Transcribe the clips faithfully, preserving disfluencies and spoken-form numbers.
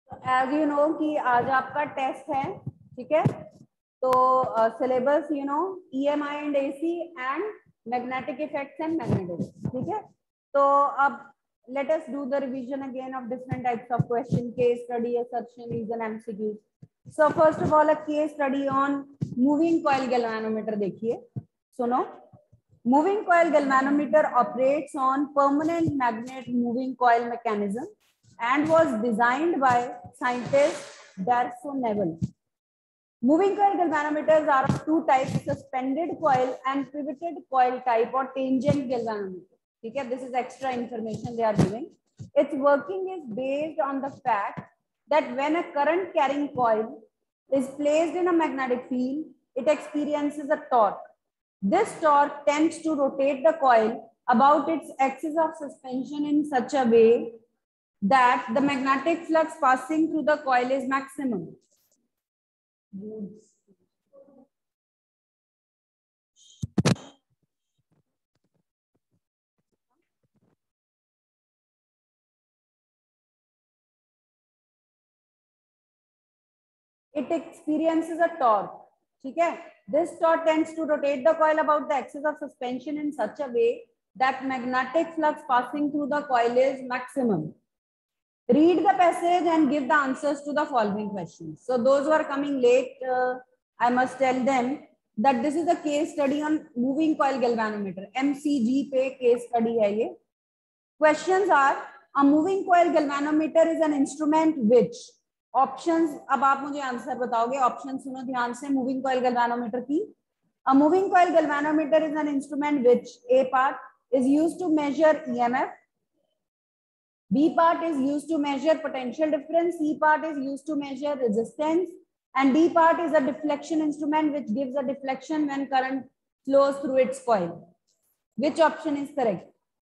As you know कि आज आपका टेस्ट है, ठीक है। तो syllabus you know E M I and A C and magnetic effects and magnetism, ठीक है। तो अब let us do the revision again of different types of question, case study, assertion, reason, M C Qs. So first of all a case study on moving coil galvanometer. देखिए सुनो, moving coil galvanometer operates on permanent magnet moving coil mechanism and was designed by scientist Darso Neville. Moving coil galvanometers are of two types, suspended coil and pivoted coil type or tangent galvanometer. ठीक है, this is extra information they are giving. Its working is based on the fact that when a current carrying coil is placed in a magnetic field, it experiences a torque. This torque tends to rotate the coil about its axis of suspension in such a way that the magnetic flux passing through the coil is maximum. It experiences a torque. ठीक है, this torque tends to rotate the coil about the axis of suspension in such a way that magnetic flux passing through the coil is maximum. Read the passage and give the answers to the following questions. So those who are coming late, uh, I must tell them that this is a case study on moving coil galvanometer. M C G पे case study है ये. Questions are: a moving coil galvanometer is an instrument which options, अब आप मुझे answer बताओगे. Option सुनो ध्यान से. मूविंग कॉइल गैल्वेनोमीटर की, a moving coil galvanometer is an instrument which A part is used to measure EMF, B part is used to measure potential difference, C part is used to measure resistance and D part is a deflection instrument which gives a deflection when current flows through its coil. Which option is correct?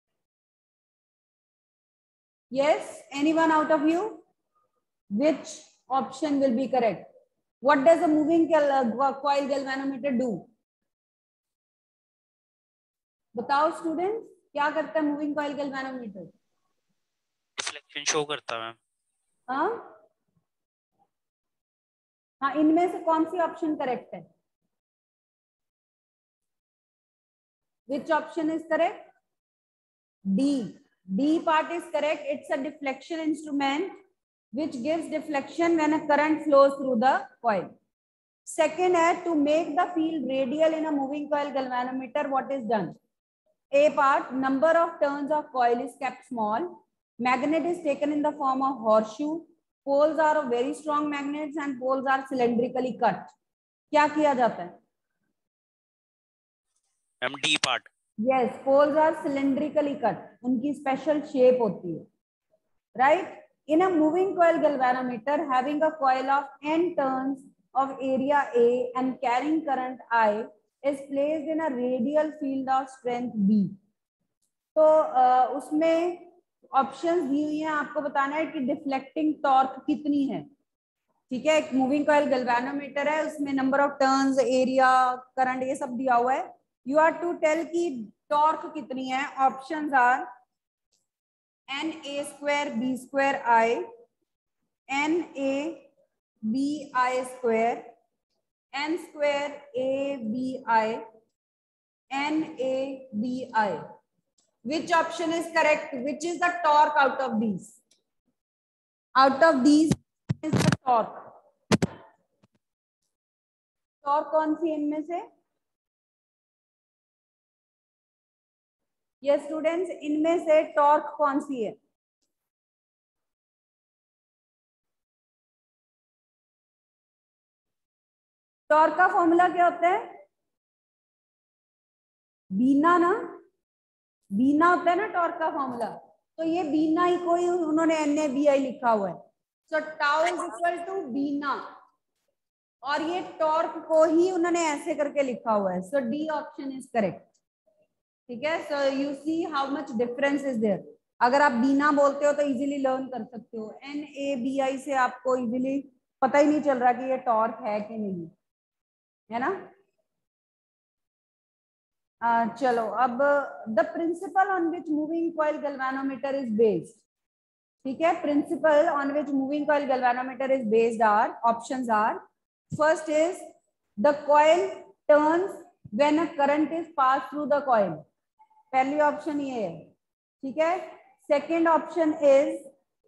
Yes, anyone out of you? Which option will be correct? What does a moving coil galvanometer do? बताओ students, क्या करता है moving coil galvanometer? Deflection show करता है. हाँ हाँ, इनमें से कौन सी ऑप्शन करेक्ट है? Which option is correct? D. D part is correct. It's a deflection instrument which gives deflection when a current flows through the coil. Second है, to make the field radial in a moving coil galvanometer, what is done? A part, number of turns of coil is kept small. Magnet is taken in the form of horseshoe. Poles are of very strong magnets and poles are cylindrically cut. क्या किया जाता है? M D part. Yes, poles are cylindrically cut. उनकी special shape होती है. Right? In a moving coil galvanometer having a coil of n turns of area A and carrying current I is placed in a radial field of strength B. तो uh, उसमें options दी हुई हैं, आपको बताना है कि डिफ्लेक्टिंग टॉर्क कितनी है. ठीक है, एक मूविंग कॉइल गैल्वेनोमीटर है, उसमें number of turns, area, current, ये सब दिया हुआ है. यू आर टू टेल की टॉर्क कितनी है. Options are N A square B square I, N A B I square, N square A B I, N A B I. Which option is correct? Which is the torque out of these? Out of these is the torque. Torque कौन सी इनमें से? Yes students, इनमें से torque कौन सी है? Torque का formula क्या होता है? बीना ना, बीना होता है ना टॉर्क का फॉर्मूला. तो ये बीना ही कोई उन्होंने एन ए बी आई लिखा हुआ है. So tau is equal to B I N A, और ये टॉर्क को ही उन्होंने ऐसे करके लिखा हुआ है. So D option is correct. ठीक है, so you see how much difference is there. अगर आप बीना बोलते हो तो इजीली लर्न कर सकते हो. एन ए बी आई से आपको इजीली पता ही नहीं चल रहा कि ये टॉर्क है कि नहीं है ना. Uh, चलो अब the principle on which moving coil galvanometer is based. ठीक है. Principle on which moving coil galvanometer is based are, options are, first is the coil turns when a current is pass through the coil. पहली option ये है. ठीक है. Second option is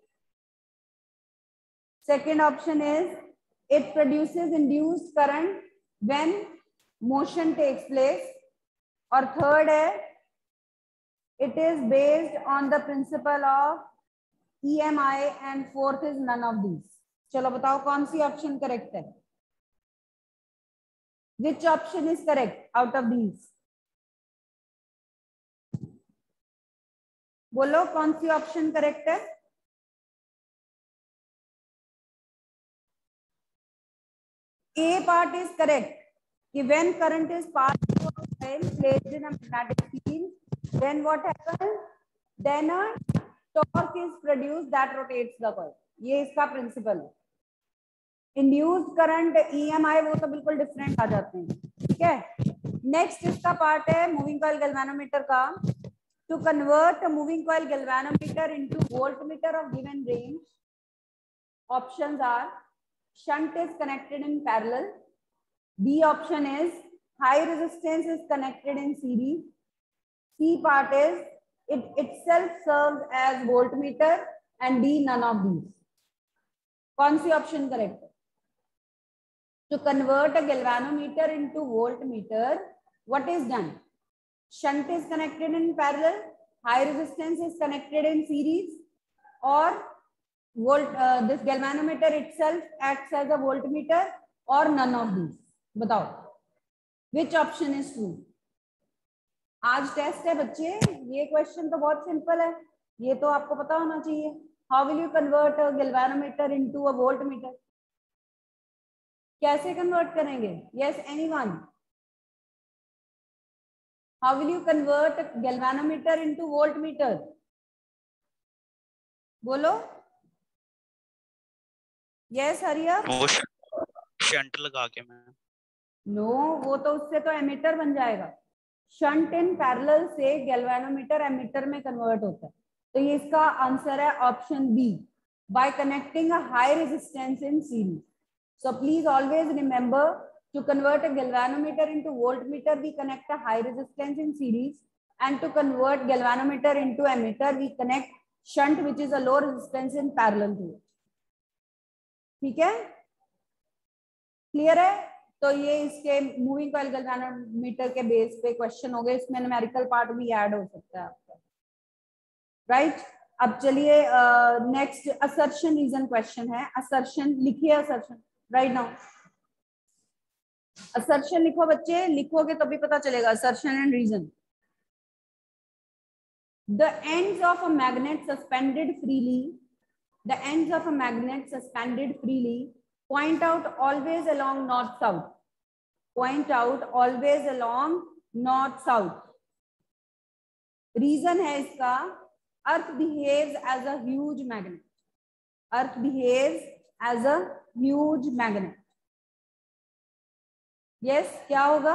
second option is it produces induced current when motion takes place. और third है it is based on the principle of E M I and fourth is none of these. चलो बताओ कौन सी option correct है. Which option is correct out of these? बोलो कौन सी ऑप्शन करेक्ट है. A part is correct. When current is passed through a coil placed in a magnetic field, then what happens? Then a torque is produced that rotates the coil. ये इसका principle है. Induced current E M I वो तो बिल्कुल different आ जाते हैं. ठीक है. नेक्स्ट इसका पार्ट है मूविंग कॉइल गैल्वेनोमीटर का. To convert moving coil galvanometer into voltmeter of given range, options are shunt is connected in parallel. B option is high resistance is connected in series. C part is it itself serves as voltmeter and D none of these. कौन सी option correct है? To convert a galvanometer into voltmeter, what is done? Shunt is connected in parallel, high resistance is connected in series, or volt uh, this galvanometer itself acts as a voltmeter, or none of these. बताओ which option is true. आज test है बच्चे. ये question तो बहुत simple है. ये तो आपको पता होना चाहिए. How will you convert a galvanometer into a voltmeter? कैसे कन्वर्ट करेंगे? Yes, anyone? How will you convert a galvanometer into voltmeter? बोलो. यस हरिया. वो शंट लगा के मैं. नो no, वो तो उससे तो एमीटर बन जाएगा. शंट इन पैरेलल से गैल्वेनोमीटर एमीटर में कन्वर्ट होता है. तो ये इसका आंसर है option B, by connecting a high resistance in series. So please always remember to convert a galvanometer into voltmeter we connect a high resistance in series, and to convert galvanometer into ammeter we connect shunt which is a low resistance in parallel to it. ठीक है. Clear है. तो ये इसके moving coil galvanometer के base पे question हो गए. इसमें न्यूमेरिकल पार्ट भी ऐड हो सकता है आपका. Right right? अब चलिए नेक्स्ट असर्शन रीजन क्वेश्चन है. असर्शन लिखिए. Assertion right now. असर्शन लिखो बच्चे. लिखोगे तभी पता चलेगा. Assertion and reason. The ends of a magnet suspended freely The ends of a magnet suspended freely point out always along north south. Point out always along north south. Reason है इसका, Earth behaves as a huge magnet. Earth behaves as a huge magnet. Yes, क्या होगा?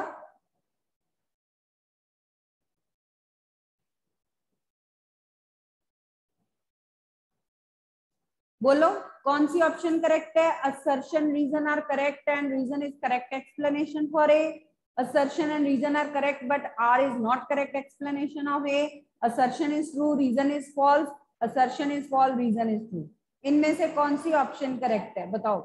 बोलो कौन सी option correct है? assertion reason are correct and reason is correct explanation for A. assertion and reason are correct but R is not correct explanation of A. assertion is true, reason is false. assertion is false, reason is true. इनमें से कौन सी option correct है बताओ.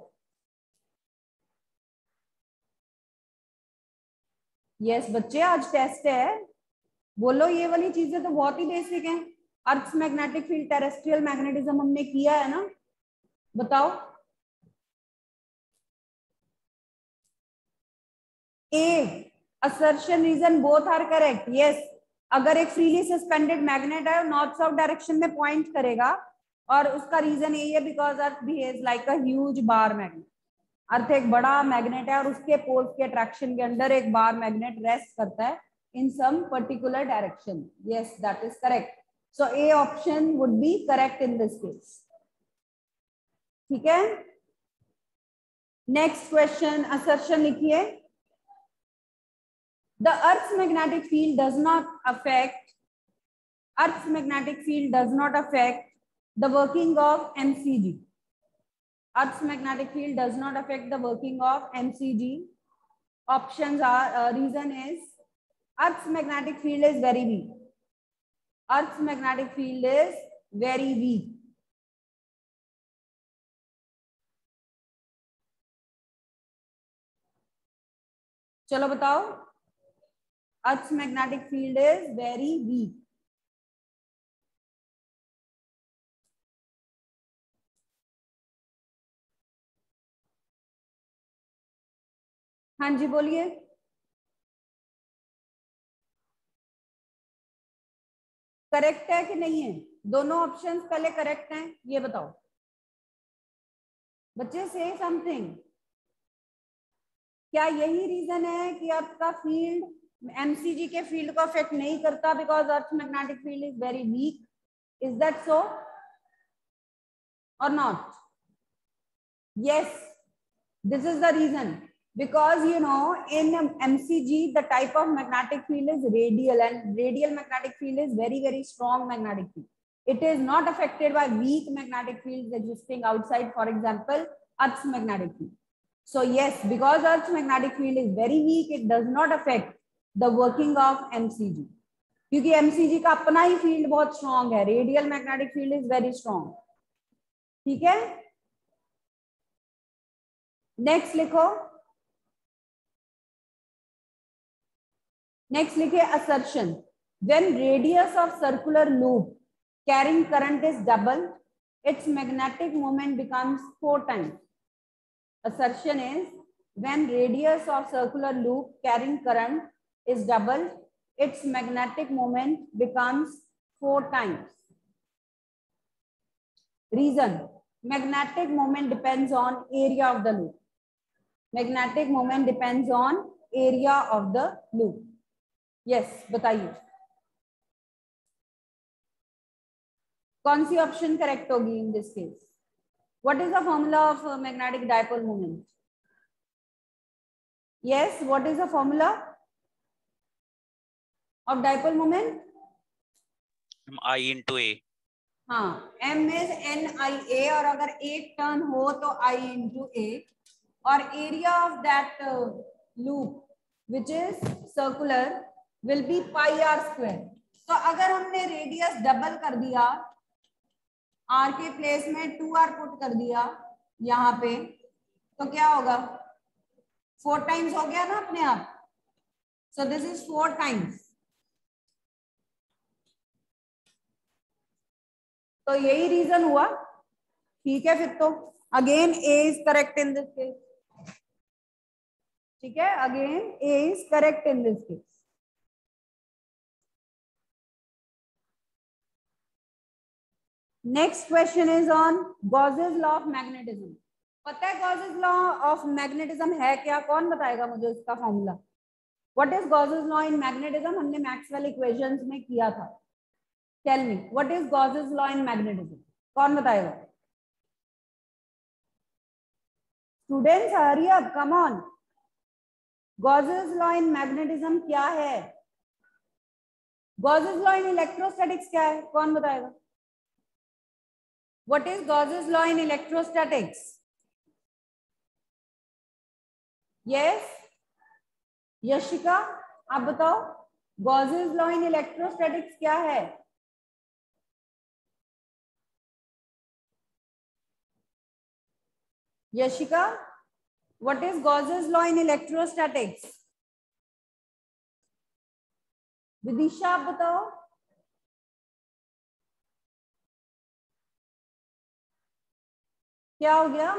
Yes yes, बच्चे आज test है. बोलो. ये वाली चीजें तो बहुत ही बेसिक हैं. Earth magnetic field, terrestrial magnetism हमने किया है ना. बताओ. ए assertion reason both are correct. yes, अगर एक फ्रीली सस्पेंडेड मैग्नेट है नॉर्थ साउथ डायरेक्शन में पॉइंट करेगा और उसका रीजन यही है because earth behaves like a huge bar magnet. Earth एक बड़ा मैग्नेट है और उसके पोल्स के अट्रैक्शन के अंदर एक बार मैग्नेट रेस्ट करता है in some particular direction. yes, that is correct. so A option would be correct in this case. ठीक है. Next question. assertion लिखिए. The Earth's magnetic field does not affect Earth's magnetic field does not affect the working of M C G. Earth's magnetic field does not affect the working of M C G. Options are, uh, reason is Earth's magnetic field is very weak. Earth's magnetic field is very weak. चलो बताओ, Earth's magnetic field is very weak. हाँ जी बोलिए। Correct है कि नहीं है? दोनों options पहले करेक्ट हैं, ये बताओ बच्चे, से समथिंग। क्या यही रीजन है कि आपका फील्ड एमसीजी के फील्ड को अफेक्ट नहीं करता because earth magnetic field is very weak? Is that so और not? Yes, this is the reason. Because you know in M C G the type of magnetic field is radial, and radial magnetic field is very very strong magnetic field. It is not affected by weak magnetic fields existing outside, for example Earth's magnetic field. So yes, because Earth's magnetic field is very weak, it does not affect the working of M C G. क्योंकि M C G का अपना ही field बहुत strong है. Radial magnetic field is very strong. ठीक है, next लिखो. Next लिखे assertion. When radius of circular loop carrying current is double, its magnetic moment becomes four times. Assertion is when radius of circular loop carrying current is double, its magnetic moment becomes four times. Reason: magnetic moment depends on area of the loop. Magnetic moment depends on area of the loop. Yes yes, बताइए कौन सी option correct होगी in this case? What is the formula of magnetic dipole moment? Yes, what is the formula of dipole moment? I into A. हाँ, M is n I A, और अगर एक turn हो तो I into A, और area of that loop which is circular will be pi r square. तो अगर हमने रेडियस डबल कर दिया, r के प्लेस में टू आर पुट कर दिया यहाँ पे, तो क्या होगा? फोर टाइम्स हो गया ना अपने आप. So this is four times. तो यही रीजन हुआ. ठीक है, फिर तो again A is correct in this case. ठीक है, again A is correct in this case. Next question is on Gauss's law of magnetism. पता है गॉसेस लॉ ऑफ मैग्नेटिज्म है क्या? कौन बताएगा मुझे उसका formula? What is Gauss's law in magnetism? हमने मैक्सवेल इक्वेशंस में किया था. Tell me what is Gauss's law in magnetism? कौन बताएगा? Students hurry up, come on. Gauss's law in magnetism क्या है? गॉसेस लॉ इन इलेक्ट्रोस्टैटिक्स क्या है? कौन बताएगा? What is Gauss's law in electrostatics? Yes, Yashika आप बताओ, Gauss's law in electrostatics क्या है? Yashika, what is Gauss's law in electrostatics? Vidisha आप बताओ. क्या हो गया?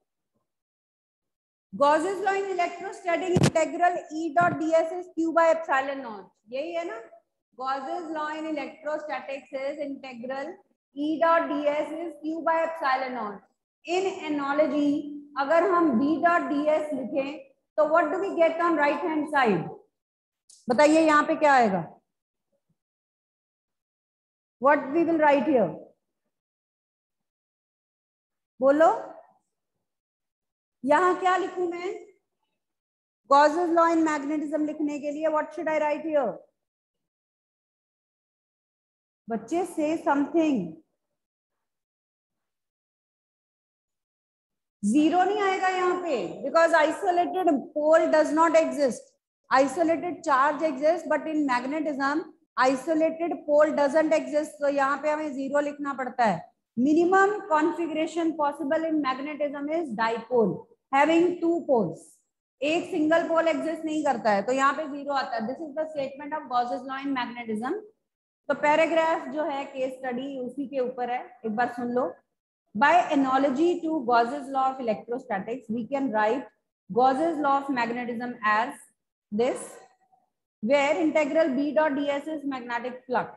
Gauss's law in electrostatic integral E dot ds is q by epsilon naught. यही है ना? Gauss's law in electrostatics is integral E dot ds is q by epsilon naught. In analogy, अगर हम B dot ds लिखें तो what do we get on right hand side? बताइए यहाँ पे क्या आएगा? What we will write here? बोलो, यहां क्या लिखूं मैं? Gauss's law in magnetism लिखने के लिए what should I write here? बच्चे say something. जीरो नहीं आएगा यहाँ पे, because isolated pole does not exist. Isolated charge exist, but in magnetism isolated pole doesn't exist. तो यहाँ पे हमें जीरो लिखना पड़ता है. Minimum configuration possible in magnetism is dipole having two poles. एक सिंगल पोल एग्जिस्ट नहीं करता है, तो यहाँ पे जीरो आता है. This is the statement of Gauss's law in magnetism. तो पैराग्राफ जो है केस स्टडी उसी के ऊपर है, एक बार सुन लो. By analogy to Gauss's law of electrostatics, we can write Gauss's law of magnetism as this, where integral B dot ds is magnetic flux.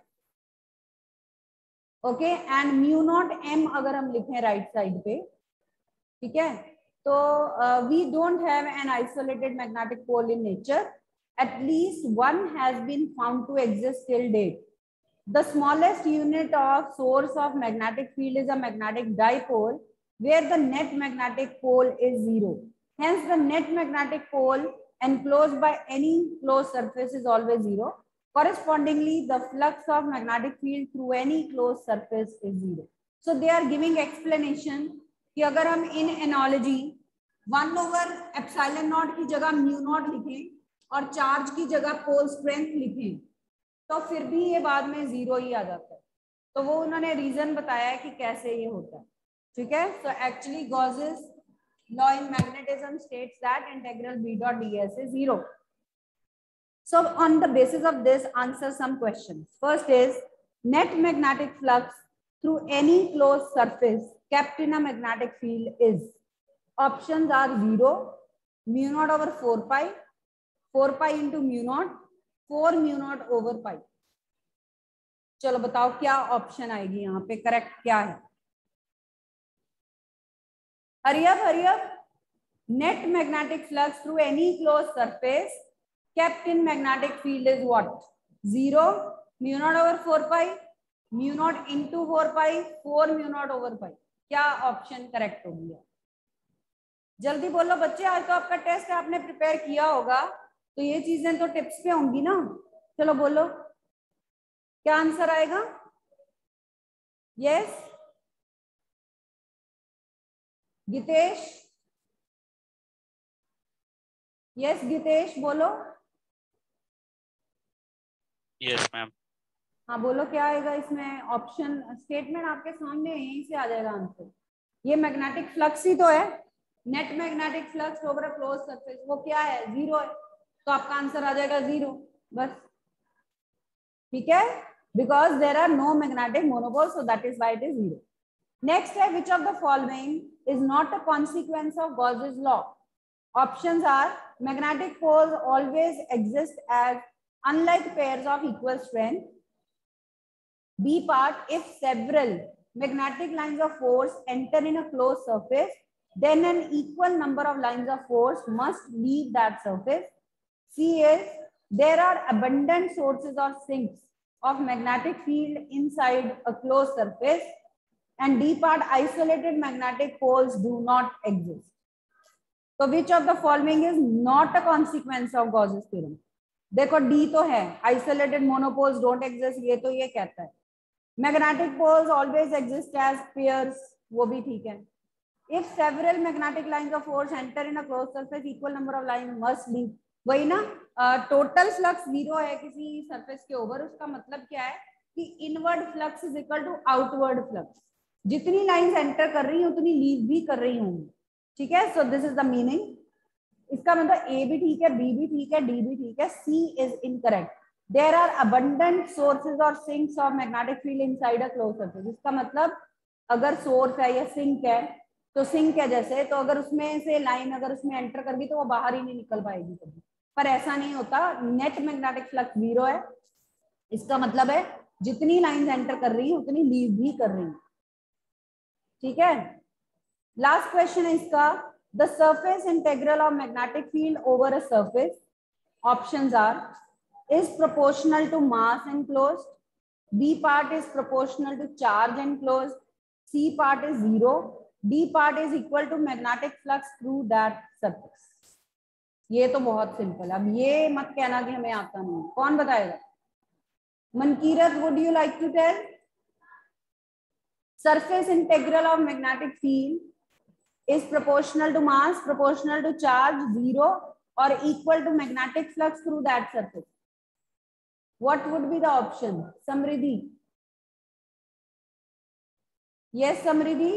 Okay, and mu naught m अगर हम लिखें right side पे, ठीक है, तो uh, we don't have an isolated magnetic pole in nature. At least one has been found to exist till date. The smallest unit of source of magnetic field is a magnetic dipole, where the net magnetic pole is zero. Hence, the net magnetic pole enclosed by any closed surface is always zero. Correspondingly, the flux of magnetic field through any closed surface is zero. So, they are giving explanation कि अगर हम in analogy one over epsilon naught की जगह mu naught लिखें और charge की जगह pole strength लिखें, तो फिर भी ये बाद में जीरो ही आ जाता है. तो वो उन्होंने रीजन बताया है कि कैसे ये होता है. ठीक है. So actually Gauss's law in magnetism states that integral B dot ds is zero. So on the basis of this, answer some questions. First is net magnetic flux through any closed surface kept in a magnetic field is. Options are zero, mu naught over four pi, four pi into mu naught, four mu naught over pi. चलो बताओ क्या option आएगी यहाँ पे, correct क्या है? हरियप हरियप. Net magnetic flux through any close surface kept in magnetic field is what? Zero, mu naught over four pi, mu naught into four pi, four mu naught over pi. क्या option correct हो गया? जल्दी बोलो बच्चे, आज तो आपका test है, आपने प्रिपेयर किया होगा, तो ये चीजें तो टिप्स पे होंगी ना. चलो बोलो क्या आंसर आएगा? यस गीतेश, यस गीतेश बोलो. Yes ma'am. हाँ बोलो क्या आएगा इसमें ऑप्शन. स्टेटमेंट आपके सामने है, यहीं से आ जाएगा आंसर. ये मैग्नेटिक फ्लक्स ही तो है. Net magnetic flux over a close surface, वो क्या है? जीरो है. तो आपका आंसर आ जाएगा जीरो बस. ठीक है, because there are no magnetic monopole, so that is why it is zero. Next है which of the following is not a consequence of Gauss's law. Options are magnetic poles always exist as unlike pairs of equal strength. B part, if several magnetic lines of force enter in a closed surface, then an equal number of lines of force must leave that surface. C is there are abundant sources or sinks of magnetic field inside a closed surface. And D part, isolated magnetic poles do not exist. So which of the following is not a consequence of Gauss's theorem? देखो D तो है, isolated monopoles don't exist, ये तो ये कहता है. Magnetic poles always exist as pairs, वो भी ठीक है. If several magnetic lines of force enter in a closed surface, equal number of lines must leave. वही ना, टोटल फ्लक्स जीरो है किसी सरफेस के ओवर, उसका मतलब क्या है कि inward flux is equal to outward flux. जितनी लाइंस एंटर कर रही हैं उतनी लीव भी कर रही होंगी. ठीक है, so this is the meaning. इसका मतलब ए भी ठीक है, बी भी ठीक है, डी भी ठीक है, C is incorrect. There are abundant sources और sinks of magnetic field inside a closed surface. इसका मतलब अगर सोर्स है या सिंक है, तो सिंक है जैसे, तो अगर उसमें से लाइन अगर उसमें एंटर कर गई तो वो बाहर ही नहीं निकल पाएगी कभी. पर ऐसा नहीं होता. नेट मैग्नेटिक फ्लक्स जीरो है, इसका मतलब है जितनी लाइंस एंटर कर रही है उतनी लीव भी कर रही है. ठीक है. लास्ट क्वेश्चन है इसका, the surface integral of magnetic field over a surface. Options are is proportional to mass enclosed, B part is proportional to charge enclosed, C part is zero, D part is equal to magnetic flux through that surface. ये तो बहुत simple. अब ये मत कहना कि हमें आता नहीं. कौन बताएगा? Mankirat, would you like to tell? Surface integral of magnetic field is proportional to mass, proportional to charge, zero, or equal to magnetic flux through that surface. What would be the option? Samriddhi. Yes, Samriddhi.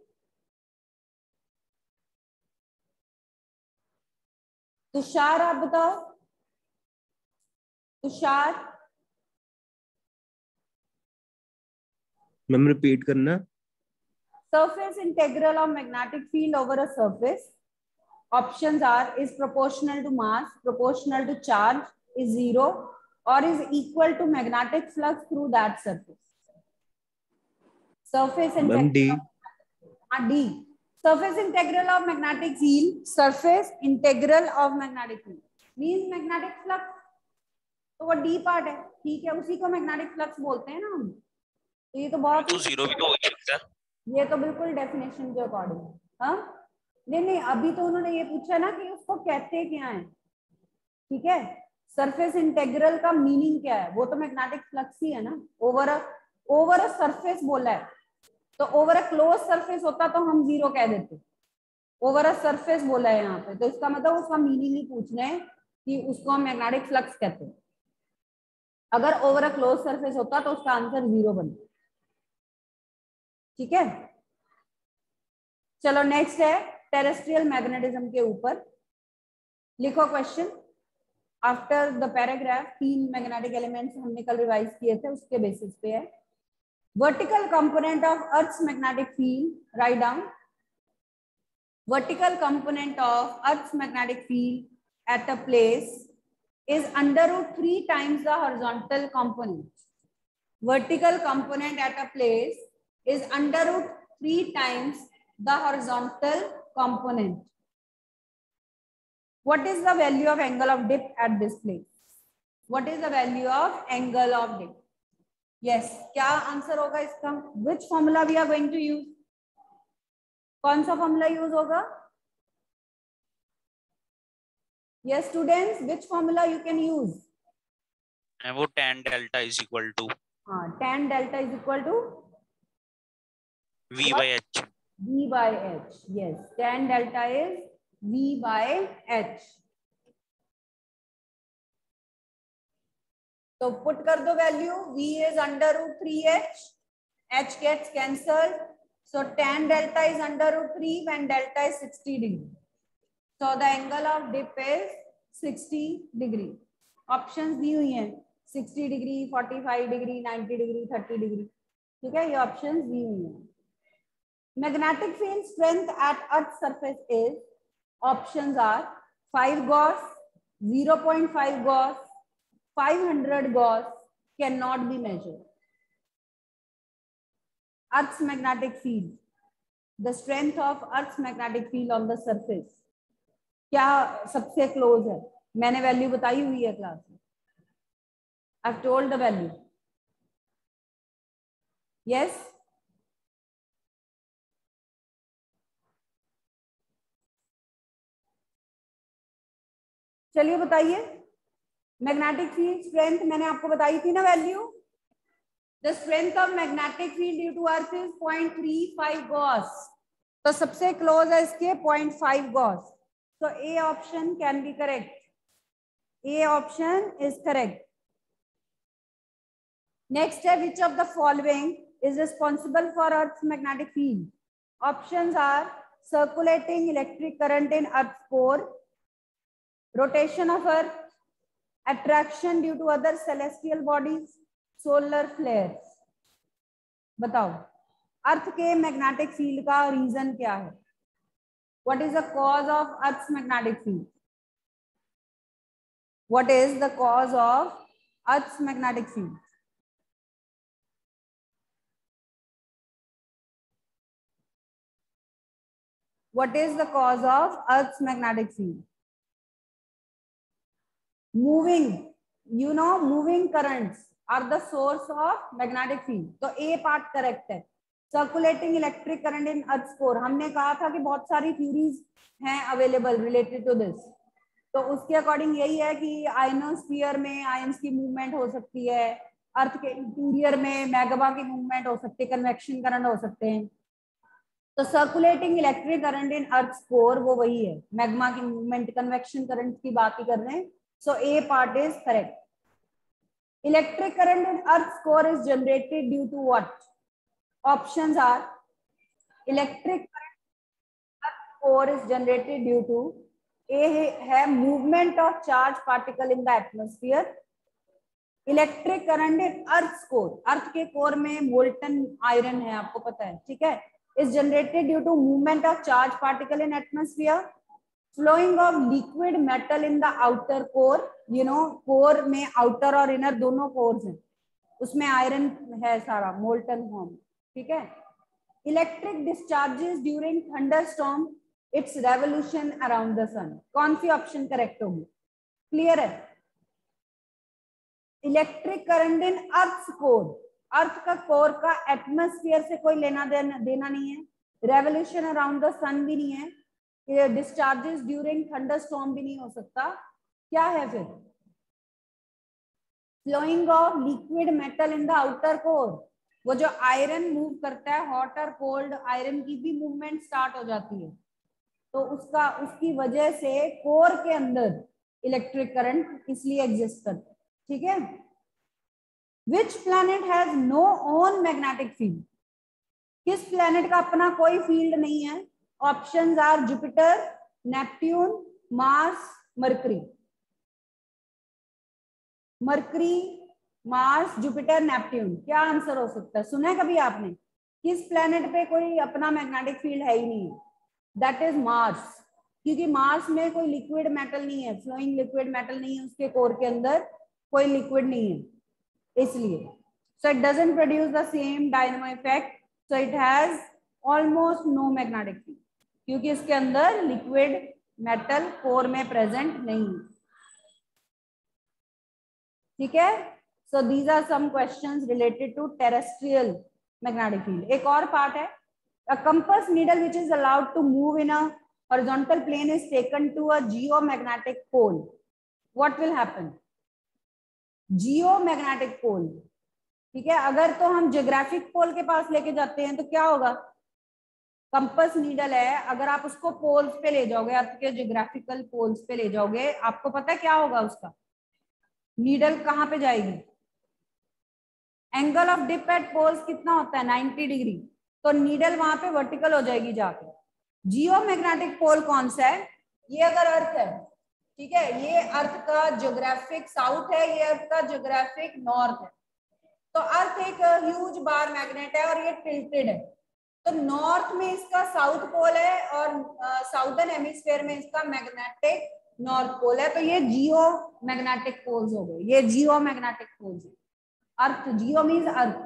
Tushar आप बताओ. Tushar. Ma'am repeat करना. Surface integral of magnetic field over a surface. Options are is proportional to mass, proportional to charge, is zero, or is equal to magnetic flux through that surface. Surface integral. D. Uh, D. Surface integral of magnetic field. Surface integral of magnetic field means magnetic flux. तो वो D part है, ठीक है, उसी को magnetic flux बोलते हैं ना हम. तो ये तो बहुत तो जीरो भी तो हो सकता है. ये तो बिल्कुल डेफिनेशन के अकॉर्डिंग. हाँ नहीं नहीं, अभी तो उन्होंने ये पूछा ना कि उसको कहते क्या है. ठीक है, सरफेस इंटेग्रल का मीनिंग क्या है, वो तो मैग्नेटिक फ्लक्स ही है ना. Over a over a surface बोला है, तो ओवर अ क्लोज सरफेस होता तो हम जीरो कह देते. ओवर अ सरफेस बोला है यहाँ पे, तो इसका मतलब उसका मीनिंग ही पूछना है कि उसको हम मैग्नेटिक फ्लक्स कहते हैं. अगर ओवर अ क्लोज सरफेस होता तो उसका आंसर जीरो बनता. ठीक है, चलो नेक्स्ट है टेरेस्ट्रियल मैग्नेटिज्म के ऊपर. लिखो क्वेश्चन आफ्टर द पैराग्राफ. तीन मैग्नेटिक एलिमेंट्स हमने कल रिवाइज किए थे, उसके बेसिस पे है. Vertical component of earth's magnetic field, write down. Vertical component of earth's magnetic field at a place is under root three times the horizontal component. Vertical component at a place is under root three times the horizontal component. What is the value of angle of dip at this place? What is the value of angle of dip? Yes, क्या answer होगा इसका? Which formula we are going to use? कौन सा formula use होगा? Yes, students, which formula you can use? वो tan delta is equal to. हाँ, tan delta is equal to V by H. V by H. Yes, tan delta is V by H. तो put कर दो value. V is under root three H. H gets cancelled. So tan delta is under root three when delta is sixty degree. So the angle of dip is sixty degree. Options दी हुई हैं sixty degree, forty-five degree, ninety degree, thirty degree. ठीक है, ये options दी हुई हैं. Magnetic field strength at Earth's surface is, options are five Gauss, zero point five Gauss, five hundred Gauss, cannot be measured. Earth's magnetic field, the strength of Earth's magnetic field on the surface. क्या सबसे close है? मैंने value बताई हुई है class में. I've told the value. Yes. चलिए बताइए. मैग्नेटिक फील्ड स्ट्रेंथ मैंने आपको बताई थी ना value. The strength of magnetic field due to earth is zero point three five gauss. तो सबसे क्लोज है इसके zero point five gauss. So A option can be correct. A option is correct. Next है, which of the following is responsible for Earth's magnetic field? Options are circulating electric current in Earth's core, rotation of Earth, attraction due to other celestial bodies, solar flares. बताओ, अर्थ के magnetic field का reason क्या है? What is the cause of Earth's magnetic field? What is the cause of Earth's magnetic field? What is the cause of Earth's magnetic field? Moving, you know, moving currents are the source of magnetic field. तो A part correct है. Circulating electric current in earth core, हमने कहा था कि बहुत सारी theories हैं available related to this. तो उसके अकॉर्डिंग यही है कि आयनोस्फीयर में आयंस की मूवमेंट हो सकती है, अर्थ के इंटीरियर में मैग्मा की मूवमेंट हो सकती है, कन्वेक्शन करंट हो सकते हैं. तो circulating electric current in earth core वो वही है, मैग्मा की मूवमेंट, कन्वेक्शन करंट की बात ही कर रहे हैं. So A part is correct. Electric current in earth core is generated due to what? Options are electric current earth core is generated due to, A है movement of charge particle in the atmosphere. Electric current in earth core, earth के core में molten iron है, आपको पता है, ठीक है, is generated due to movement of charge particle in atmosphere, flowing of liquid metal in the outer core. you know core में outer और inner दोनों cores हैं, उसमें आयरन है सारा मोल्टन फॉर्म, ठीक है. Electric discharges during thunderstorm, its revolution around the sun. कौन सी ऑप्शन करेक्ट होगी? क्लियर है? Electric current in earth core, earth का कोर का एटमॉस्फेयर से कोई लेना देना, देना नहीं है. रेवोल्यूशन अराउंड द सन भी नहीं है. ये डिस्चार्जेस ड्यूरिंग थंडरस्टॉर्म भी नहीं हो सकता. क्या है फिर? Flowing of liquid metal in the outer core, वो जो आयरन मूव करता है, हॉट और कोल्ड आयरन की भी मूवमेंट स्टार्ट हो जाती है, तो उसका उसकी वजह से कोर के अंदर इलेक्ट्रिक करंट इसलिए एग्जिस्ट करता है, ठीक है. Which planet has no own magnetic field? किस प्लेनेट का अपना कोई फील्ड नहीं है? Options are Jupiter, Neptune, Mars, Mercury. Mercury, Mars, Jupiter, Neptune. क्या आंसर हो सकता है? सुना है कभी आपने? किस प्लेनेट पे कोई अपना मैग्नेटिक फील्ड है ही नहीं है? दैट इज मार्स, क्योंकि मार्स में कोई लिक्विड मेटल नहीं है, फ्लोइंग लिक्विड मेटल नहीं है, उसके कोर के अंदर कोई लिक्विड नहीं है, इसलिए. so it doesn't produce the same dynamo effect, so it has almost no magnetic field, क्योंकि इसके अंदर लिक्विड मेटल कोर में प्रेजेंट नहीं है, ठीक है. so these are some questions related to terrestrial magnetic field. एक और पार्ट है, a compass needle which is allowed to move in a horizontal plane is taken to a geomagnetic pole. what will happen? Geomagnetic pole, ठीक है. अगर तो हम geographic पोल के पास लेके जाते हैं तो क्या होगा? कंपास नीडल है, अगर आप उसको पोल्स पे ले जाओगे, अर्थ के जियोग्राफिकल पोल्स पे ले जाओगे, आपको पता है क्या होगा? उसका नीडल कहाँ पे जाएगी? Angle of dip at poles कितना होता है? Ninety degree. तो नीडल वहां पे वर्टिकल हो जाएगी जाके. जियोमैग्नेटिक पोल कौन सा है? ये अगर अर्थ है, ठीक है, ये अर्थ का ज्योग्राफिक साउथ है, ये अर्थ का ज्योग्राफिक नॉर्थ है. तो अर्थ एक ह्यूज बार मैग्नेट है और ये टिल्टेड है, तो नॉर्थ में इसका साउथ पोल है और साउदर्न हेमिस्फीयर में इसका मैग्नेटिक नॉर्थ पोल है. तो ये जियो मैग्नेटिक पोल्स हो गए, ये जियो मैग्नेटिक पोल्स है. अर्थ, जियो मीन्स अर्थ,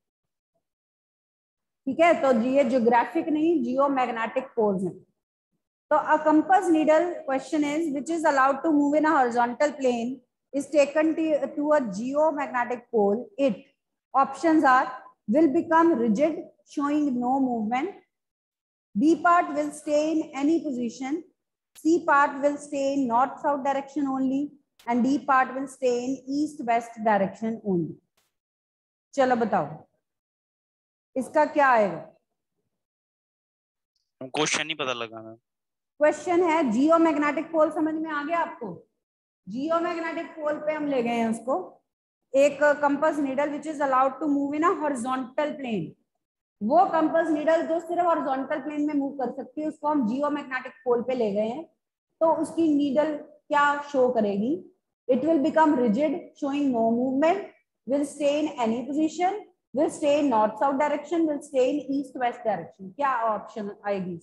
ठीक है. तो ये ज्योग्राफिक नहीं, जियो मैग्नेटिक पोल्स हैं. So a compass needle, question is, which is allowed to move in a horizontal plane is taken to, to a geomagnetic pole. It, options are, will become rigid, showing no movement. B part will stay in any position. C part will stay in north-south direction only. And D part will stay in east-west direction only. चलो बताओ इसका क्या आएगा? Question नहीं पता लगा ना. Question है जियोमैग्नेटिक पोल, समझ में आ गया आपको? जियोमैग्नेटिक पोल पे हम ले गए हैं उसको. एक compass needle which is allowed to move in a horizontal plane, वो कंपास नीडल जो सिर्फ हॉरिजॉन्टल प्लेन में मूव कर सकती है, उसको हम जियोमैग्नेटिक पोल पे ले गए हैं. तो उसकी नीडल क्या शो करेगी? It will become rigid, showing no movement, will stay in any position, will stay in north south direction, will stay in east west direction. क्या ऑप्शन आएगी?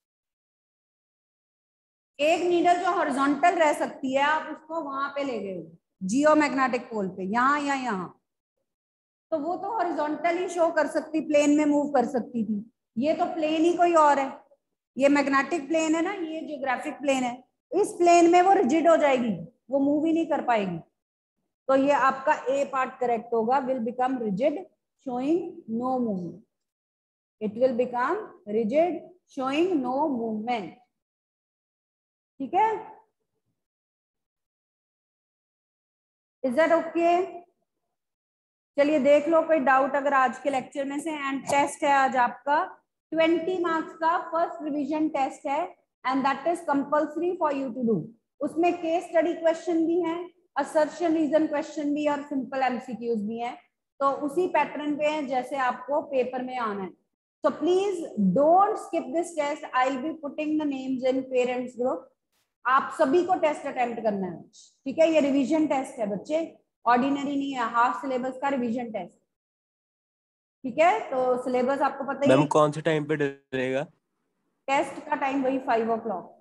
एक नीडल जो हॉरिजॉन्टल रह सकती है, आप उसको वहां पे ले गए जियोमैग्नेटिक पोल पे, यहाँ या यहाँ, तो वो तो हॉरिजॉन्टल ही शो कर सकती, प्लेन में मूव कर सकती थी. ये तो प्लेन ही कोई और है, ये मैग्नेटिक प्लेन है ना, ये जियोग्राफिक प्लेन है. इस प्लेन में वो रिजिड हो जाएगी, वो मूव ही नहीं कर पाएगी. तो ये आपका ए पार्ट करेक्ट होगा, will become rigid showing no movement. It will become rigid showing no movement, ठीक है. Is that okay? चलिए देख लो कोई डाउट अगर आज के लेक्चर में से. एंड टेस्ट है आज आपका ट्वेंटी मार्क्स का फर्स्ट रिवीजन टेस्ट है and that is compulsory for you to do. उसमें केस स्टडी क्वेश्चन भी है, असर्शन रीजन क्वेश्चन भी और सिंपल एमसीक्यूज भी हैं, तो उसी पैटर्न पे है जैसे आपको पेपर में आना है। So please don't skip this test. I'll be putting the names in parents group. आप सभी को टेस्ट अटेम्प्ट करना है, ठीक है। ये रिवीजन टेस्ट है बच्चे, ऑर्डिनरी नहीं है, हाफ सिलेबस का रिवीजन टेस्ट, ठीक है। तो सिलेबस आपको पता ही है। मैम कौन से टाइम पे डलेगा? टेस्ट का टाइम वही फाइव ओ क्लॉक।